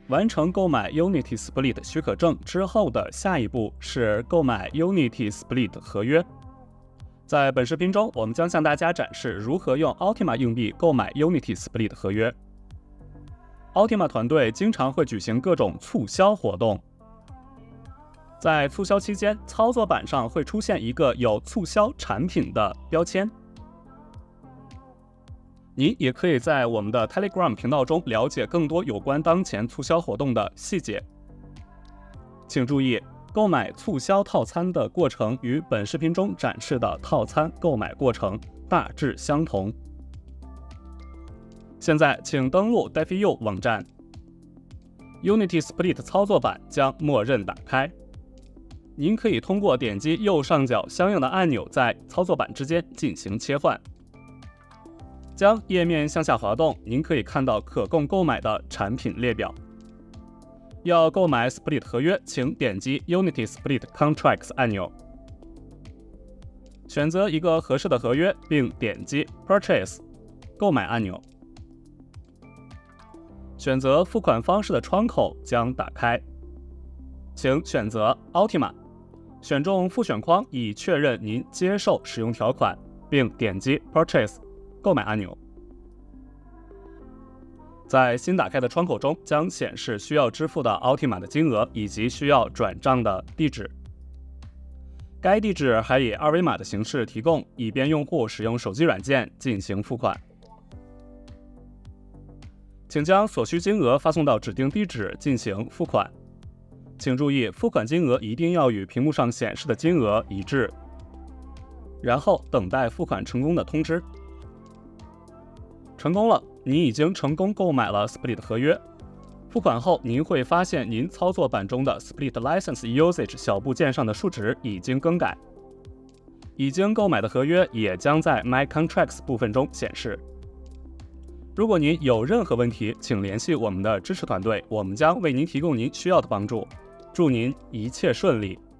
完成购买 Unity Split 许可证之后的下一步是购买 Unity Split 合约。在本视频中，我们将向大家展示如何用 Ultima 硬币购买 Unity Split 合约。Ultima 团队经常会举行各种促销活动，在促销期间，操作板上会出现一个有促销产品的标签。您也可以在我们的 Telegram 频道中了解更多有关当前促销活动的细节。请注意，购买促销套餐的过程与本视频中展示的套餐购买过程大致相同。现在，请登录 DeFiU 网站 ，Unity Split 操作板将默认打开。您可以通过点击右上角相应的按钮，在操作板之间进行切换。将页面向下滑动，您可以看到可供购买的产品列表。要购买 Split 合约，请点击 Unity Split Contracts 按钮，选择一个合适的合约，并点击 Purchase 购买按钮。选择付款方式的窗口将打开，请选择 Ultima， 选中复选框以确认您接受使用条款，并点击 Purchase购买按钮。在新打开的窗口中将显示需要支付的 Ultima 的金额以及需要转账的地址。该地址还以二维码的形式提供，以便用户使用手机软件进行付款。请将所需金额发送到指定地址进行付款。请注意，付款金额一定要与屏幕上显示的金额一致。然后等待付款成功的通知。成功了，您已经成功购买了 Split 合约。付款后，您会发现您操作板中的 Split License Usage 小部件上的数值已经更改。已经购买的合约也将在 My Contracts 部分中显示。如果您有任何问题，请联系我们的支持团队，我们将为您提供您需要的帮助。祝您一切顺利。